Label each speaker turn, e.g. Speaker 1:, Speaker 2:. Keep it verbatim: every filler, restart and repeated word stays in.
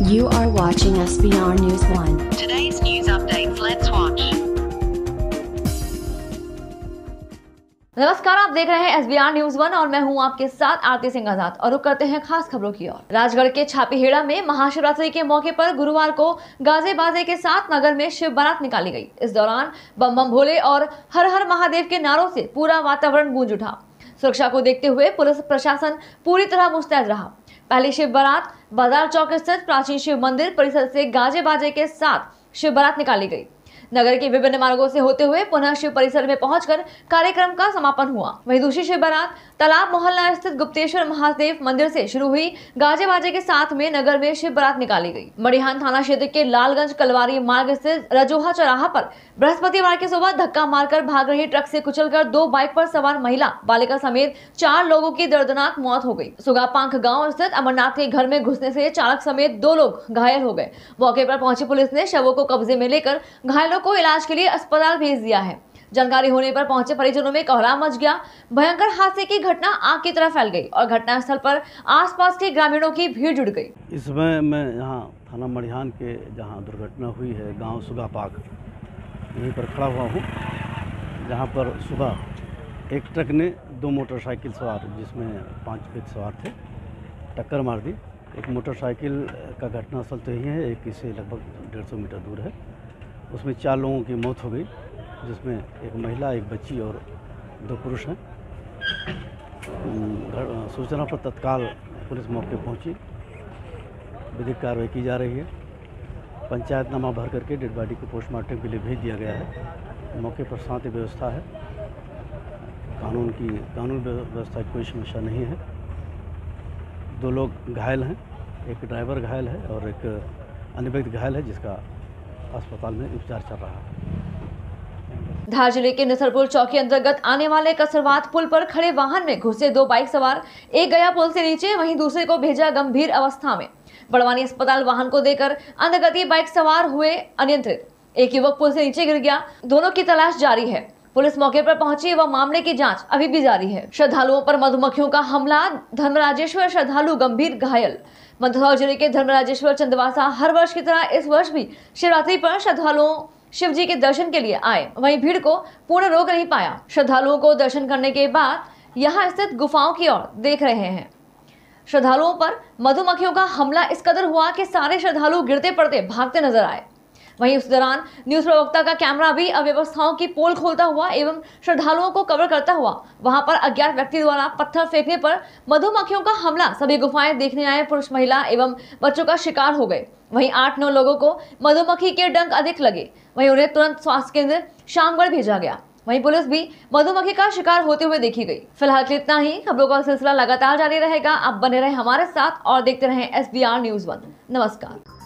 Speaker 1: You are watching S B R News one.
Speaker 2: Today's news updates. Let's watch.
Speaker 3: नमस्कार, आप देख रहे हैं S B R news one और मैं हूं आपके साथ आरती सिंह आजाद। और रुक करते हैं खास खबरों की ओर। राजगढ़ के छापीहेड़ा में महाशिवरात्रि के मौके पर गुरुवार को गाजे बाजे के साथ नगर में शिव बारात निकाली गई। इस दौरान बम बम भोले और हर हर महादेव के नारों से पूरा वातावरण गूंज उठा। सुरक्षा को देखते हुए पुलिस प्रशासन पूरी तरह मुस्तैद रहा। पहली शिव बारात बाजार चौक स्थित प्राचीन शिव मंदिर परिसर से गाजे बाजे के साथ शिव बारात निकाली गई। नगर के विभिन्न मार्गों से होते हुए पुनः शिव परिसर में पहुंचकर कार्यक्रम का समापन हुआ। वहीं दूसरी शिव बारात तालाब मोहल्ला स्थित गुप्तेश्वर महादेव मंदिर से शुरू हुई। गाजे बाजे के साथ में नगर में शिव बारात निकाली गई। मड़िहान थाना क्षेत्र के लालगंज कलवारी मार्ग स्थित रजोहा चौराहा पर बृहस्पतिवार की सुबह धक्का मारकर भाग रही ट्रक से कुचलकर दो बाइक पर सवार महिला बालिका समेत चार लोगों की दर्दनाक मौत हो गई। सुगापांख गांव स्थित अमरनाथ के घर में घुसने से चालक समेत दो लोग घायल हो गए। मौके पर पहुंची पुलिस ने शवों को कब्जे में लेकर घायलों को इलाज के लिए अस्पताल भेज दिया है। जानकारी होने पर पहुंचे परिजनों में कोहराम मच गया। भयंकर हादसे की घटना आग की तरह फैल गई और घटनास्थल पर आसपास के ग्रामीणों की भीड़ जुट गई।
Speaker 4: इस समय मैं यहाँ थाना मड़िहान के जहाँ दुर्घटना हुई है गांव सुगापाक, यहीं पर खड़ा हुआ हूँ, जहाँ पर सुबह एक ट्रक ने दो मोटरसाइकिल सवार जिसमें पांच व्यक्ति सवार थे टक्कर मार दी। एक मोटरसाइकिल का घटनास्थल तो यही है, एक इससे लगभग डेढ़ सौ मीटर दूर है। उसमें चार लोगों की मौत हो गई, जिसमें एक महिला, एक बच्ची और दो पुरुष हैं। सूचना पर तत्काल पुलिस मौके पहुंची, विधिक कार्रवाई की जा रही है। पंचायतनामा भर करके डेड बॉडी को पोस्टमार्टम के लिए भेज दिया गया है। मौके पर शांति व्यवस्था है, कानून की कानून व्यवस्था की कोई समस्या नहीं है। दो लोग घायल हैं, एक ड्राइवर घायल है और एक अन्य व्यक्ति घायल है, जिसका अस्पताल में उपचार चल रहा है।
Speaker 3: धार जिले के नसरपुर चौकी अंतर्गत आने वाले कसरवात पुल पर खड़े वाहन में घुसे दो बाइक सवार, एक गया पुल से नीचे, वहीं दूसरे को भेजा गंभीर अवस्था में। बड़वानी अस्पताल वाहन को देकर अंधगति बाइक सवार हुए अनियंत्रित। एक युवक पुल से नीचे गिर गया। दोनों की तलाश जारी है। पुलिस मौके पर पहुंची व मामले की जांच अभी भी जारी है। श्रद्धालुओं पर मधुमक्खियों का हमला, धर्मराजेश्वर श्रद्धालु गंभीर घायल। मंदसौर जिले के धर्मराजेश्वर चंदवासा हर वर्ष की तरह इस वर्ष भी शिवरात्रि पर श्रद्धालुओं शिव जी के दर्शन के लिए आए। वहीं भीड़ को पूर्ण रोक नहीं पाया। श्रद्धालुओं को दर्शन करने के बाद यहां स्थित गुफाओं की ओर देख रहे हैं। श्रद्धालुओं पर मधुमक्खियों का हमला इस कदर हुआ कि सारे श्रद्धालु गिरते पड़ते भागते नजर आए। वहीं उस दौरान न्यूज प्रवक्ता का कैमरा भी अव्यवस्थाओं की पोल खोलता हुआ एवं श्रद्धालुओं को कवर करता हुआ वहां पर अज्ञात व्यक्ति द्वारा पत्थर फेंकने पर मधुमक्खियों का हमला सभी गुफाएं देखने आए पुरुष, महिला एवं बच्चों का शिकार हो गए। वहीं आठ नौ लोगों को मधुमक्खी के डंक अधिक लगे। वहीं उन्हें तुरंत स्वास्थ्य केंद्र शामगढ़ भेजा गया। वहीं पुलिस भी मधुमक्खी का शिकार होते हुए देखी गई। फिलहाल इतना ही। खबरों का सिलसिला लगातार जारी रहेगा। आप बने रहे हमारे साथ और देखते रहें S B R news one. नमस्कार।